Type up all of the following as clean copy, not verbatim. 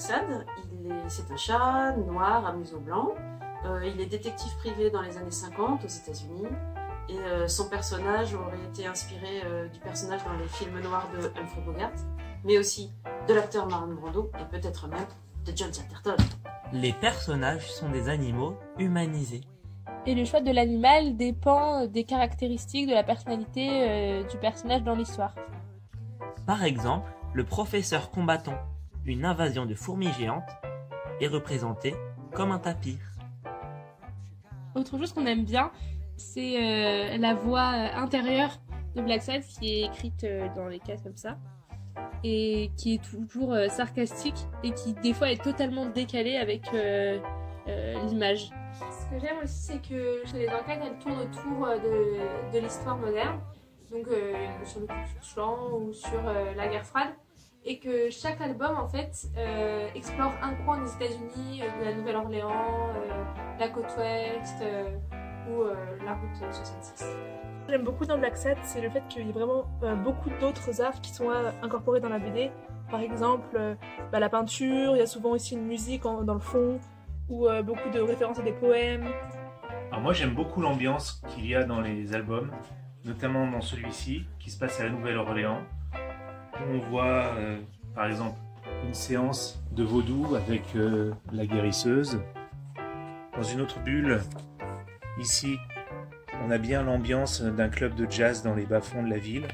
Sad. C'est un chat noir à museau blanc. Il est détective privé dans les années 50 aux États-Unis. Et son personnage aurait été inspiré du personnage dans les films noirs de Humphrey Bogart, mais aussi de l'acteur Marlon Brando et peut-être même de John Chatterton. Les personnages sont des animaux humanisés. Et le choix de l'animal dépend des caractéristiques de la personnalité du personnage dans l'histoire. Par exemple, le professeur combattant une invasion de fourmis géantes est représenté comme un tapir. Autre chose qu'on aime bien, c'est la voix intérieure de Black Sad qui est écrite dans les cases comme ça et qui est toujours sarcastique et qui des fois est totalement décalée avec l'image. Ce que j'aime aussi, c'est que les enquêtes elles tournent autour de l'histoire moderne, donc sur le Ku Klux Klan ou sur la guerre froide, et que chaque album en fait explore un coin des États-Unis, de la Nouvelle-Orléans, la côte ouest ou la route 66. J'aime beaucoup dans Black Sad, c'est le fait qu'il y ait vraiment beaucoup d'autres arts qui sont incorporés dans la BD. Par exemple, la peinture, il y a souvent aussi une musique dans le fond, ou beaucoup de références à des poèmes. Alors moi j'aime beaucoup l'ambiance qu'il y a dans les albums, notamment dans celui-ci, qui se passe à la Nouvelle-Orléans, où on voit par exemple une séance de vaudou avec la guérisseuse. Dans une autre bulle, ici, on a bien l'ambiance d'un club de jazz dans les bas-fonds de la ville.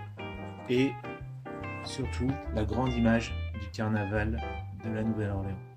Et surtout, la grande image du carnaval de la Nouvelle-Orléans.